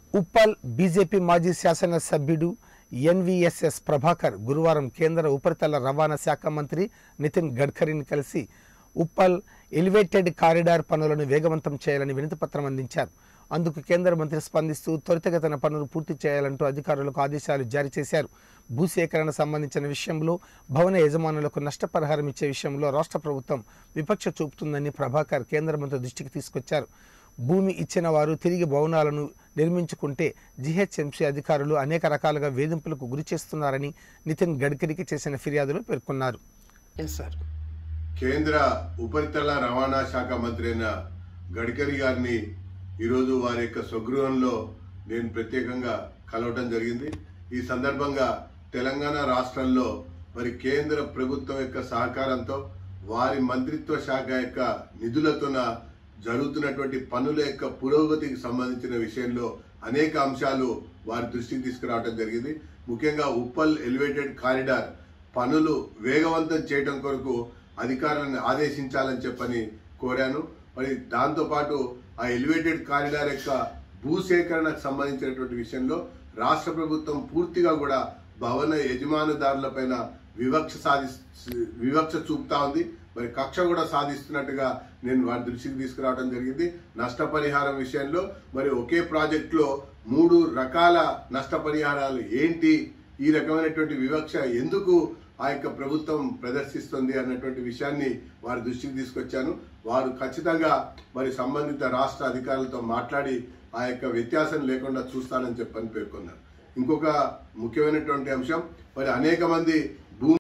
Uppal BJP మాజీ శాసనసభ్యుడు NVSS Prabhakar గురువారం కేంద్ర ఉపరితల రవాణా శాఖ మంత్రి నితిన్ గడ్కరీని కలిసి ఉప్పల్ ఎలివేటెడ్ కారిడార్ పనులను వేగవంతం చేయాలని వినతిపత్రం అందించారు. అందుకు కేంద్ర మంత్రి స్పందిస్తూ త్వరితగతిన పనులు పూర్తి చేయాలంటూ అధికారులకు ఆదేశాలు జారీ చేశారు. భూసేకరణ సంబంధించిన విషయంలో భవన యజమానులకు నష్టపరిహారం ఇచ్చే విషయంలో రాష్ట్ర ప్రభుత్వం వివక్ష చూపుతుందని ప్రభాకర్ కేంద్ర మంత్రి దృష్టికి తీసుకొచ్చారు. భూమి ఇచ్చిన వారు తిరిగి భవనాలను నిర్మించుకుంటే జీహెచ్ఎంసీ అధికారులు అనేక రకాలుగా వేధింపులకు గురి చేస్తున్నారని నితిన్ గడ్కరీకి చేసిన ఫిర్యాదులో పేర్కొన్నారు. కేంద్ర ఉపరితల రవాణా శాఖ మంత్రి అయిన గడ్కరీ గారిని ఈరోజు వారి యొక్క స్వగృహంలో నేను ప్రత్యేకంగా కలవటం జరిగింది. ఈ సందర్భంగా తెలంగాణ రాష్ట్రంలో మరి కేంద్ర ప్రభుత్వం యొక్క సహకారంతో వారి మంత్రిత్వ శాఖ యొక్క నిధులతోన జరుగుతున్నటువంటి పనుల యొక్క పురోగతికి సంబంధించిన విషయంలో అనేక అంశాలు వారి దృష్టికి తీసుకురావడం జరిగింది. ముఖ్యంగా ఉప్పల్ ఎలివేటెడ్ కారిడార్ పనులు వేగవంతం చేయడం కొరకు అధికారులను ఆదేశించాలని చెప్పని కోరాను. మరి దాంతోపాటు ఆ ఎలివేటెడ్ కారిడార్ యొక్క భూసేకరణకు సంబంధించినటువంటి విషయంలో రాష్ట్ర ప్రభుత్వం పూర్తిగా కూడా భవన యజమానుదారులపైన వివక్ష చూపుతా ఉంది. మరి కక్ష కూడా సాధిస్తున్నట్టుగా నేను వారి దృష్టికి తీసుకురావడం జరిగింది. నష్టపరిహారం విషయంలో మరి ఒకే ప్రాజెక్టులో 3 రకాల నష్టపరిహారాలు ఏంటి, ఈ రకమైనటువంటి వివక్ష ఎందుకు ఆ యొక్క ప్రభుత్వం ప్రదర్శిస్తుంది అన్నటువంటి విషయాన్ని వారి దృష్టికి తీసుకొచ్చాను. వారు ఖచ్చితంగా మరి సంబంధిత రాష్ట్ర అధికారులతో మాట్లాడి ఆ యొక్క వ్యత్యాసం లేకుండా చూస్తానని చెప్పని పేర్కొన్నారు. ఇంకొక ముఖ్యమైనటువంటి అంశం, మరి అనేక మంది